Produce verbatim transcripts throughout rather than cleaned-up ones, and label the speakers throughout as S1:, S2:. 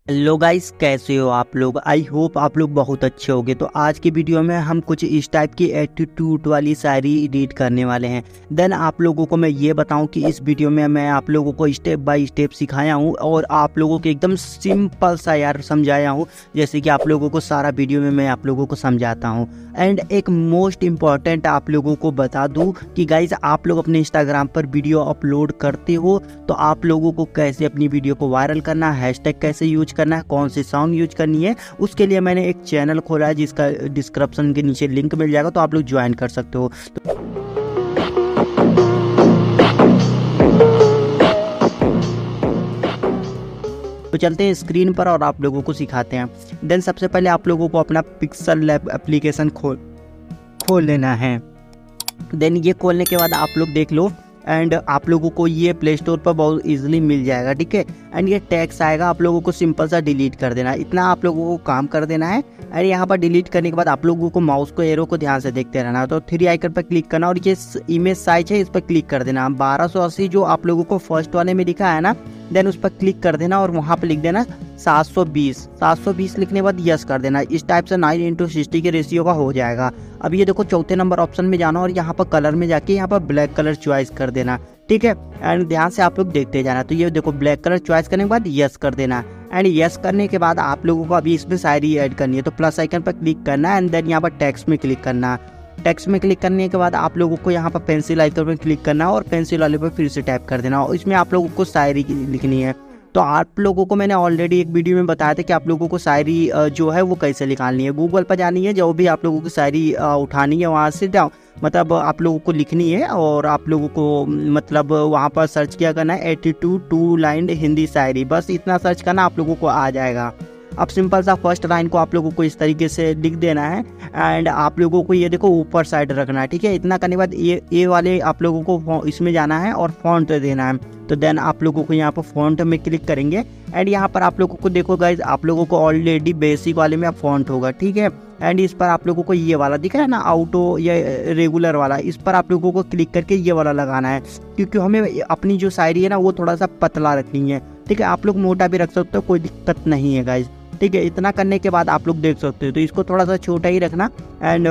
S1: Hello guys, कैसे हो आप लोग। आई होप आप लोग बहुत अच्छे होंगे। तो आज की वीडियो में हम कुछ इस टाइप की एटीट्यूड वाली शायरी एडिट करने वाले हैं। देन आप लोगों को मैं ये बताऊं कि इस वीडियो में मैं आप लोगों को स्टेप बाय स्टेप सिखाया हूं और आप लोगों को एकदम सिंपल सा यार समझाया हूं, जैसे कि आप लोगों को सारा वीडियो में मैं आप लोगों को समझाता हूँ। एंड एक मोस्ट इम्पॉर्टेंट आप लोगों को बता दूँ कि गाइज आप लोग अपने इंस्टाग्राम पर वीडियो अपलोड करते हो तो आप लोगों को कैसे अपनी वीडियो को वायरल करना है, हैशटैग कैसे यूज करना है, कौन सी सॉन्ग यूज करनी है, उसके लिए मैंने एक चैनल खोला है जिसका डिस्क्रिप्शन के नीचे लिंक मिल जाएगा, तो आप लोग ज्वाइन कर सकते हो। तो तो चलते हैं स्क्रीन पर और आप लोगों को सिखाते हैं। देन सबसे पहले आप लोगों को अपना पिक्सल लैब एप्लीकेशन खोल खोल लेना है। देन ये खोलने के बाद आप लोग देख लो एंड आप लोगों को ये प्ले स्टोर पर बहुत इजीली मिल जाएगा, ठीक है। एंड ये टैक्स आएगा, आप लोगों को सिंपल सा डिलीट कर देना है, इतना आप लोगों को काम कर देना है। एंड यहाँ पर डिलीट करने के बाद आप लोगों को माउस को एरो को ध्यान से देखते रहना है। तो थ्री आइकन पर क्लिक करना और ये इमेज साइज है इस पर क्लिक कर देना। बारह सौ अस्सी जो आप लोगों को फर्स्ट वाले में लिखा है ना, देन उस पर क्लिक कर देना और वहाँ पर लिख देना सात सौ बीस। सात सौ बीस लिखने के बाद यस कर देना। इस टाइप से नाइन इंटू सिक्सटी के रेशियो का हो जाएगा। अब ये देखो चौथे नंबर ऑप्शन में जाना और यहाँ पर कलर में जाके यहाँ पर ब्लैक कलर चॉइस कर देना, ठीक है। एंड ध्यान से आप लोग देखते जाना। तो ये देखो ब्लैक कलर चॉइस करने के बाद यस कर देना। एंड यस करने के बाद आप लोगों को अभी इसमें शायरी ऐड करनी है, तो प्लस आइकन पर क्लिक करना है एंड देन यहाँ पर टेक्स्ट में क्लिक करना। टेक्स्ट में क्लिक करने के बाद आप लोगों को यहाँ पर पेंसिल आइकन पर क्लिक करना और पेंसिल वाले पर फिर से टाइप कर देना और इसमें आप लोगों को शायरी लिखनी है। तो आप लोगों को मैंने ऑलरेडी एक वीडियो में बताया था कि आप लोगों को शायरी जो है वो कैसे निकालनी है। गूगल पर जानी है, जो भी आप लोगों को शायरी उठानी है वहाँ से जाओ, मतलब आप लोगों को लिखनी है और आप लोगों को मतलब वहाँ पर सर्च किया करना है attitude two line Hindi shayari, बस इतना सर्च करना आप लोगों को आ जाएगा। अब सिंपल सा फर्स्ट लाइन को आप लोगों को इस तरीके से लिख देना है एंड आप लोगों को ये देखो ऊपर साइड रखना है, ठीक है। इतना करने के बाद ये ए वाले आप लोगों को इसमें जाना है और फॉन्ट देना है। तो देन आप लोगों को यहाँ पर फॉन्ट में क्लिक करेंगे एंड यहाँ पर आप लोगों को देखो गाइज आप लोगों को ऑलरेडी बेसिक वाले में फॉन्ट होगा, ठीक है। एंड इस पर आप लोगों को ये वाला दिख रहा है ना, ऑटो या रेगुलर वाला, इस पर आप लोगों को क्लिक करके ये वाला लगाना है, क्योंकि हमें अपनी जो शायरी है ना वो थोड़ा सा पतला रखनी है, ठीक है। आप लोग मोटा भी रख सकते हो, कोई दिक्कत नहीं है गाइज, ठीक है। इतना करने के बाद आप लोग देख सकते हो, तो इसको थोड़ा सा छोटा ही रखना एंड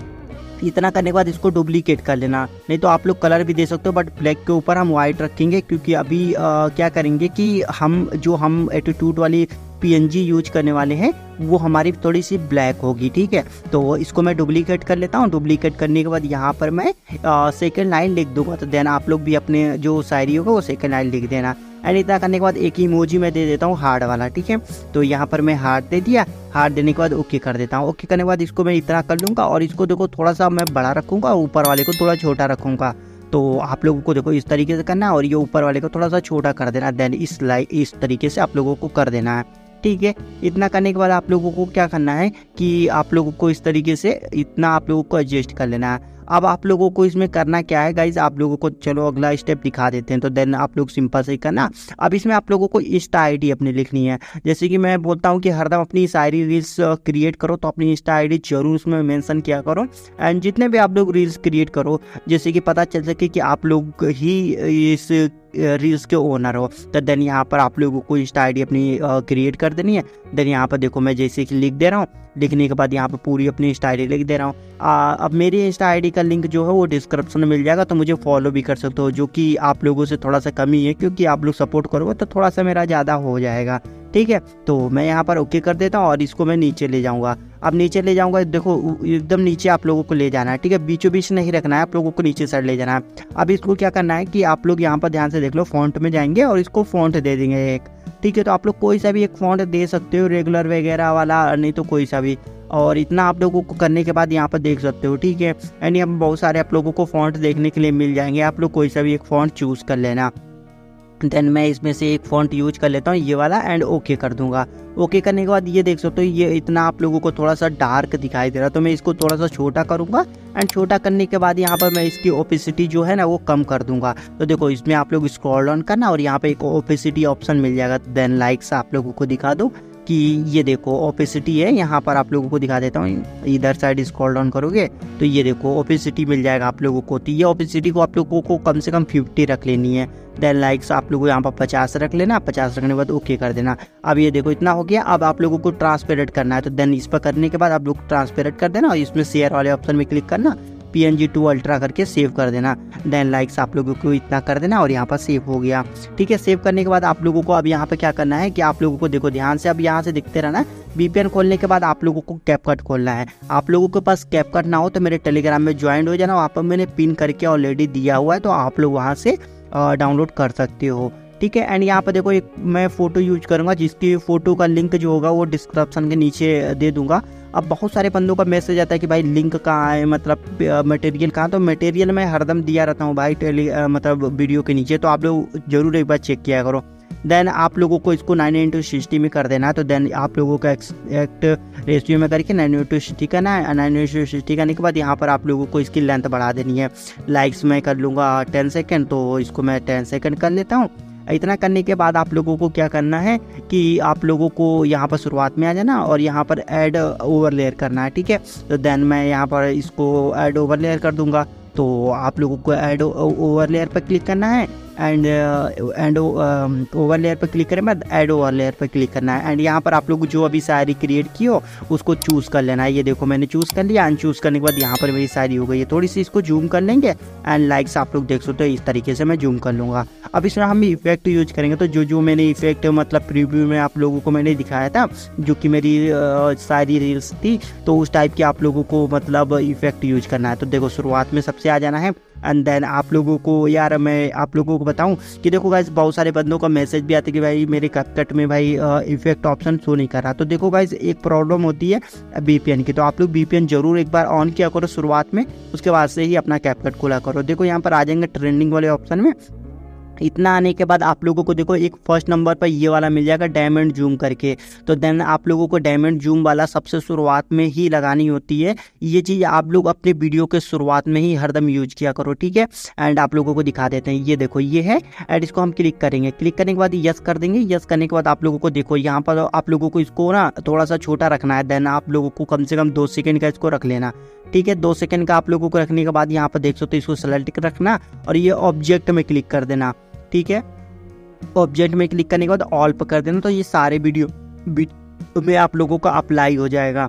S1: इतना करने के बाद इसको डुप्लीकेट कर लेना। नहीं तो आप लोग कलर भी दे सकते हो, बट ब्लैक के ऊपर हम वाइट रखेंगे, क्योंकि अभी आ, क्या करेंगे कि हम जो हम एटीट्यूड वाली पीएनजी यूज करने वाले हैं वो हमारी थोड़ी सी ब्लैक होगी, ठीक है। तो इसको मैं डुप्लीकेट कर लेता हूँ। डुप्लीकेट करने के बाद यहाँ पर मैं सेकंड लाइन लिख दूंगा, तो देन आप लोग भी अपने जो शायरी होगा वो सेकंड लाइन लिख देना। एंड इतना करने के बाद एक इमोजी में दे देता हूँ हार्ट वाला, ठीक है। तो यहाँ पर मैं हार्ट दे दिया। हार्ट देने के बाद ओके कर देता हूँ। ओके करने के बाद इसको मैं इतना कर लूँगा और इसको देखो थोड़ा सा मैं बड़ा रखूँगा, ऊपर वाले को थोड़ा छोटा रखूँगा। तो आप लोगों को देखो इस तरीके से करना है और ये ऊपर वाले को थोड़ा सा छोटा कर देना। देन इस लाइक इस तरीके से आप लोगों को कर देना है, ठीक है। इतना करने के बाद आप लोगों को क्या करना है कि आप लोगों को इस तरीके से इतना आप लोगों को एडजस्ट कर लेना है। अब आप लोगों को इसमें करना क्या है गाइज, आप लोगों को चलो अगला स्टेप दिखा देते हैं। तो देन आप लोग सिंपल से ही करना। अब इसमें आप लोगों को इंस्टा आईडी अपनी लिखनी है। जैसे कि मैं बोलता हूँ कि हरदम अपनी शायरी रील्स क्रिएट करो, तो अपनी इंस्टा आईडी जरूर उसमें मेंशन किया करो। एंड जितने भी आप लोग रील्स क्रिएट करो, जैसे कि पता चल सके कि आप लोग ही इस रील्स के ओनर हो, तो देन यहाँ पर आप लोगों को इंस्टा आईडी अपनी क्रिएट कर देनी है। देन यहाँ पर देखो मैं जैसे कि लिख दे रहा हूँ, लिखने के बाद यहाँ पर पूरी अपनी इंस्टा आईडी लिख दे रहा हूँ। अब मेरी इंस्टा आईडी का लिंक जो है वो डिस्क्रिप्शन में मिल जाएगा, तो मुझे फॉलो भी कर सकते हो, जो कि आप लोगों से थोड़ा सा कमी है, क्योंकि आप लोग सपोर्ट करोगे तो थोड़ा सा मेरा ज़्यादा हो जाएगा, ठीक है। तो मैं यहाँ पर ओके कर देता हूँ और इसको मैं नीचे ले जाऊँगा। अब नीचे ले जाऊँगा, देखो एकदम नीचे आप लोगों को ले जाना है, ठीक है। बीचों बीच नहीं रखना है, आप लोगों को नीचे साइड ले जाना है। अब इसको क्या करना है कि आप लोग यहाँ पर ध्यान से देख लो, फॉन्ट में जाएंगे और इसको फॉन्ट दे देंगे एक, ठीक है। तो आप लोग कोई सा भी एक फॉन्ट दे सकते हो, रेगुलर वगैरह वाला, नहीं तो कोई सा भी। और इतना आप लोगों को करने के बाद यहाँ पर देख सकते हो, ठीक है। एंड यहाँ बहुत सारे आप लोगों को फॉन्ट देखने के लिए मिल जाएंगे, आप लोग कोई सा भी एक फॉन्ट चूज कर लेना। देन मैं इसमें से एक फॉन्ट यूज कर लेता हूँ ये वाला एंड ओके कर दूंगा। ओके करने के बाद ये देख सकते हो ये इतना आप लोगों को थोड़ा सा डार्क दिखाई दे रहा है, तो मैं इसको थोड़ा सा छोटा करूंगा। एंड छोटा करने के बाद यहाँ पर मैं इसकी ओपेसिटी जो है ना वो कम कर दूंगा। तो देखो इसमें आप लोग स्क्रॉल डाउन करना और यहाँ पे एक ओपेसिटी ऑप्शन मिल जाएगा। देन लाइक्स आप लोगों को दिखा दो कि ये देखो ओपेसिटी है, यहाँ पर आप लोगों को दिखा देता हूँ, इधर साइड स्क्रॉल डाउन करोगे तो ये देखो ओपेसिटी मिल जाएगा आप लोगों को। तो ये ओपेसिटी को आप लोगों को कम से कम फिफ्टी रख लेनी है। देन लाइक्स आप लोगों को यहाँ पर पचास रख लेना, पचास रखने के बाद ओके कर देना। अब ये देखो इतना हो गया। अब आप लोगों को ट्रांसपेरेंट करना है, तो देन इस पर करने के बाद आप लोग ट्रांसपेरेंट कर देना और इसमें शेयर वाले ऑप्शन में क्लिक करना, P N G to ultra करके सेव कर देना। देन लाइक्स आप लोगों को इतना कर देना और यहाँ पर सेव हो गया। ठीक है, सेव करने के बाद आप लोगों को अब यहाँ पे क्या करना है कि आप लोगों को देखो ध्यान से अब यहाँ से दिखते रहना है। वीपीएन खोलने के बाद आप लोगों को कैपकट खोलना है। आप लोगों के पास कैपकट ना हो तो मेरे टेलीग्राम में ज्वाइन हो जाना, वहाँ पर मैंने पिन करके ऑलरेडी दिया हुआ है, तो आप लोग वहाँ से डाउनलोड कर सकते हो। ठीक है, एंड यहाँ पर देखो एक मैं फ़ोटो यूज करूँगा, जिसकी फ़ोटो का लिंक जो होगा वो डिस्क्रिप्शन के नीचे दे दूँगा। अब बहुत सारे बंदों का मैसेज आता है कि भाई लिंक कहाँ है, मतलब मटेरियल कहाँ, तो मटेरियल मैं हरदम दिया रहता हूँ भाई टेली मतलब वीडियो के नीचे, तो आप लोग ज़रूर एक बार चेक किया करो। देन आप लोगों को इसको नाइन इंटू सिक्सटी में कर देना है, तो देन आप लोगों का एक्ट रेशियो में करके नाइन इंटू सिक्सटी करना है। नाइन इंटू सिक्सटी करने के बाद यहाँ पर आप लोगों को इसकी लेंथ बढ़ा देनी है। लाइक्स मैं कर लूँगा टेन सेकेंड, तो इसको मैं टेन सेकेंड कर लेता हूँ। इतना करने के बाद आप लोगों को क्या करना है कि आप लोगों को यहाँ पर शुरुआत में आ जाना और यहाँ पर ऐड ओवरलेयर करना है। ठीक है, तो देन मैं यहाँ पर इसको ऐड ओवरलेयर कर दूँगा, तो आप लोगों को ऐड ओवरलेयर पर क्लिक करना है एंड एंड ओवरलेयर पर क्लिक करने के बाद ऐड ओवरलेयर पर क्लिक करना है। एंड यहाँ पर आप लोग जो अभी शायरी क्रिएट की हो उसको चूज़ कर लेना है। ये देखो मैंने चूज़ कर लिया, एंड चूज़ करने के बाद यहाँ पर मेरी शायरी हो गई है। थोड़ी सी इसको जूम कर लेंगे एंड लाइक्स आप लोग देख सकते हो, इस तरीके से मैं जूम कर लूँगा। अब इसमें हम इफेक्ट यूज करेंगे, तो जो जो मैंने इफेक्ट मतलब प्रीव्यू में आप लोगों को मैंने दिखाया था, जो कि मेरी शायरी रील्स थी, तो उस टाइप के आप लोगों को मतलब इफेक्ट यूज करना है। तो देखो शुरुआत में सबसे आ जाना है एंड देन आप लोगों को यार मैं आप लोगों को बताऊं कि देखो गाइस बहुत सारे बंदों का मैसेज भी आता है कि भाई मेरे कैपकट में भाई इफेक्ट ऑप्शन शो नहीं कर रहा। तो देखो गाइस एक प्रॉब्लम होती है वीपीएन की, तो आप लोग वीपीएन जरूर एक बार ऑन किया करो शुरुआत में, उसके बाद से ही अपना कैपकट खोला करो। देखो यहाँ पर आ जाएंगे ट्रेंडिंग वाले ऑप्शन में। इतना आने के बाद आप लोगों को देखो एक फर्स्ट नंबर पर ये वाला मिल जाएगा डायमंड जूम करके, तो देन आप लोगों को डायमंड जूम वाला सबसे शुरुआत में ही लगानी होती है। ये चीज़ आप लोग अपने वीडियो के शुरुआत में ही हरदम यूज किया करो। ठीक है, एंड आप लोगों को दिखा देते हैं, ये देखो ये है एंड इसको हम क्लिक करेंगे। क्लिक करने के बाद यस कर देंगे। यस करने के बाद आप लोगों को देखो यहाँ पर आप लोगों को इसको ना थोड़ा सा छोटा रखना है। देन आप लोगों को कम से कम दो सेकेंड का इसको रख लेना। ठीक है, दो सेकेंड का आप लोगों को रखने के बाद यहाँ पर देख सकते हो इसको सेलेक्ट रखना और ये ऑब्जेक्ट में क्लिक कर देना। ठीक है, ऑब्जेक्ट में क्लिक करने के बाद ऑल पर कर देना, तो ये सारे वीडियो में आप लोगों का अप्लाई हो जाएगा।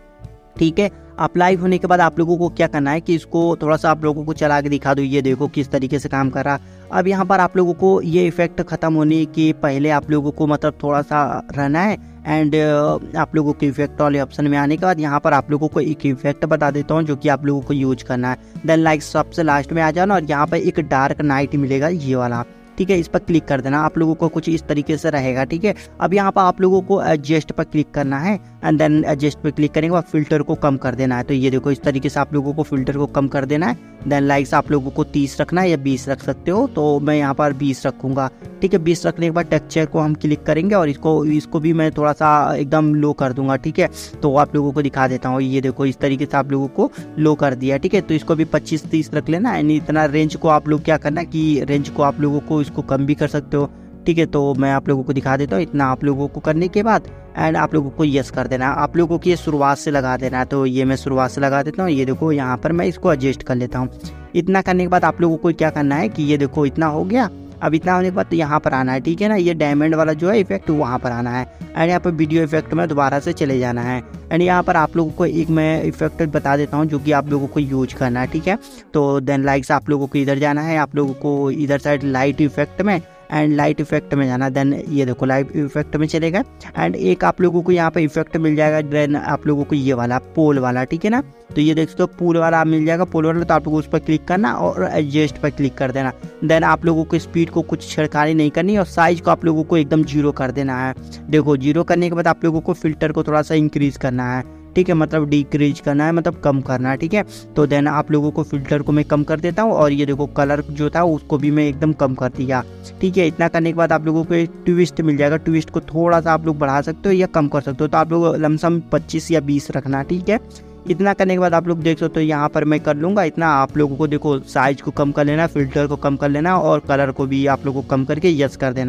S1: ठीक है, अप्लाई होने के बाद आप लोगों को क्या करना है कि इसको थोड़ा सा आप लोगों को चला के दिखा दो, ये देखो किस तरीके से काम कर रहा। अब यहाँ पर आप लोगों को ये इफेक्ट ख़त्म होने के पहले आप लोगों को मतलब थोड़ा सा रहना है एंड आप लोगों के इफेक्ट वाले ऑप्शन में आने के बाद यहाँ पर आप लोगों को एक इफेक्ट बता देता हूँ जो कि आप लोगों को यूज करना है। देन लाइक सबसे लास्ट में आ जाना और यहाँ पर एक डार्क नाइट मिलेगा ये वाला। ठीक है, इस पर क्लिक कर देना, आप लोगों को कुछ इस तरीके से रहेगा। ठीक है, अब यहाँ पर आप लोगों को एडजस्ट पर क्लिक करना है एंड देन एडजस्ट पर क्लिक करने के बाद फिल्टर को कम कर देना है। तो ये देखो इस तरीके से आप लोगों को फिल्टर को कम कर देना है। देन लाइक्स आप लोगों को तीस रखना है या बीस रख सकते हो, तो मैं यहाँ पर बीस रखूँगा। ठीक है, बीस रखने के बाद टेक्सचर को हम क्लिक करेंगे और इसको इसको भी मैं थोड़ा सा एकदम लो कर दूंगा। ठीक है, तो आप लोगों को दिखा देता हूँ, ये देखो इस तरीके से आप लोगों को लो कर दिया। ठीक है, तो इसको भी पच्चीस तीस रख लेना है। इतना रेंज को आप लोग क्या करना कि रेंज को आप लोगों को इसको कम भी कर सकते हो। ठीक है, तो मैं आप लोगों को दिखा देता हूँ। इतना आप लोगों को करने के बाद एंड आप लोगों को यस कर देना। आप लोगों को ये शुरुआत से लगा देना है, तो ये मैं शुरुआत से लगा देता हूँ। ये देखो यहाँ पर मैं इसको एडजस्ट कर लेता हूँ। इतना करने के बाद आप लोगों को क्या करना है कि ये देखो इतना हो गया। अब इतना होने के बाद तो यहाँ पर आना है। ठीक है ना, ये डायमंड वाला जो है इफेक्ट वहाँ पर आना है एंड यहाँ पर वीडियो इफेक्ट में दोबारा से चले जाना है एंड यहाँ पर आप लोगों को एक मैं इफेक्ट बता देता हूँ जो कि आप लोगों को यूज करना है। ठीक है, तो देन लाइक्स आप लोगों को इधर जाना है, आप लोगों को इधर साइड लाइट इफेक्ट में एंड लाइट इफेक्ट में जाना। देन ये देखो लाइट इफेक्ट में चलेगा एंड एक आप लोगों को यहाँ पे इफेक्ट मिल जाएगा। देन आप लोगों को ये वाला पोल वाला, ठीक है ना, तो ये देख सकते हो पोल वाला मिल जाएगा। पोल वाला तो आप लोगों को उस पर क्लिक करना और एडजस्ट पर क्लिक कर देना। देन आप लोगों को स्पीड को कुछ छिड़कानी नहीं करनी और साइज को आप लोगों को एकदम जीरो कर देना है। देखो जीरो करने के बाद आप लोगों को फिल्टर को थोड़ा सा इंक्रीज करना है। ठीक है, मतलब डिक्रीज करना है, मतलब कम करना है। ठीक है, तो देन आप लोगों को फिल्टर को मैं कम कर देता हूँ और ये देखो कलर जो था उसको भी मैं एकदम कम कर दिया। ठीक है, इतना करने के बाद आप लोगों को एक ट्विस्ट मिल जाएगा। ट्विस्ट को थोड़ा सा आप लोग बढ़ा सकते हो या कम कर सकते हो, तो आप लोग लमसम पच्चीस या बीस रखना। ठीक है, इतना करने के बाद आप लोग देख सकते हो यहाँ पर मैं कर लूँगा इतना। आप लोगों को देखो साइज को कम कर लेना, फिल्टर को कम कर लेना और कलर को भी आप लोगों को कम करके यस कर देना है।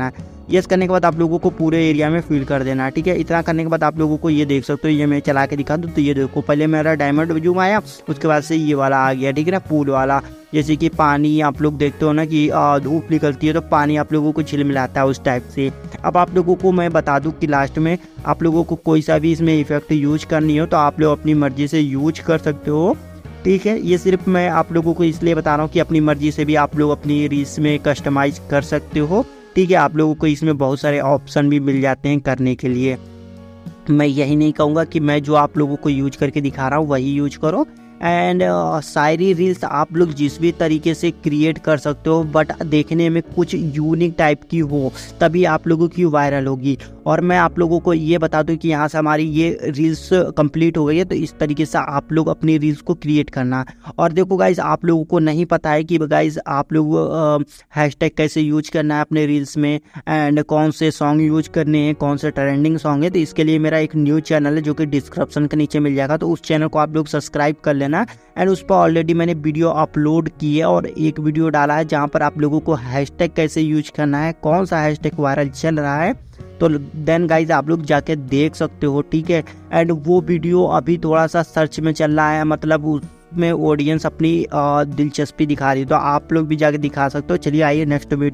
S1: यस करने के बाद आप लोगों को पूरे एरिया में फिल कर देना है, ठीक है। इतना करने के बाद आप लोगों को ये देख सकते हो, ये मैं चला के दिखा दूँ तो ये देखो पहले मेरा डायमंड जूम आया, उसके बाद से ये वाला आ गया, ठीक है ना, पूल वाला। जैसे कि पानी आप लोग देखते हो ना कि धूप निकलती है तो पानी आप लोगों को झिलमिलाता है, उस टाइप से। अब आप लोगों को मैं बता दूं कि लास्ट में आप लोगों को कोई सा भी इसमें इफेक्ट यूज करनी हो तो आप लोग अपनी मर्जी से यूज कर सकते हो, ठीक है। ये सिर्फ मैं आप लोगों को इसलिए बता रहा हूँ कि अपनी मर्जी से भी आप लोग अपनी रील्स में कस्टमाइज कर सकते हो, ठीक है। आप लोगों को इसमें बहुत सारे ऑप्शन भी मिल जाते हैं करने के लिए। मैं यही नहीं कहूँगा कि मैं जो आप लोगों को यूज करके दिखा रहा हूँ वही यूज करो। एंड uh, सारी रील्स आप लोग जिस भी तरीके से क्रिएट कर सकते हो, बट देखने में कुछ यूनिक टाइप की हो, तभी आप लोगों की वायरल होगी। और मैं आप लोगों को ये बता दूं कि यहाँ से हमारी ये रील्स कंप्लीट हो गई है, तो इस तरीके से आप लोग अपनी रील्स को क्रिएट करना। और देखो गाइज, आप लोगों को नहीं पता है कि गाइज आप लोग हैशटैग कैसे यूज करना है अपने रील्स में, एंड कौन से सॉन्ग यूज करने हैं, कौन से ट्रेंडिंग सॉन्ग है। तो इसके लिए मेरा एक न्यू चैनल है जो कि डिस्क्रिप्शन के नीचे मिल जाएगा, तो उस चैनल को आप लोग सब्सक्राइब कर लेना। एंड उस पर ऑलरेडी मैंने वीडियो अपलोड की है और एक वीडियो डाला है जहाँ पर आप लोगों को हैशटैग कैसे यूज करना है, कौन सा हैशटैग वायरल चल रहा है, तो देन गाइज आप लोग जाके देख सकते हो, ठीक है। एंड वो वीडियो अभी थोड़ा सा सर्च में चल रहा है, मतलब उसमें ऑडियंस अपनी दिलचस्पी दिखा रही है, तो आप लोग भी जाके दिखा सकते हो। चलिए आइए नेक्स्ट वीडियो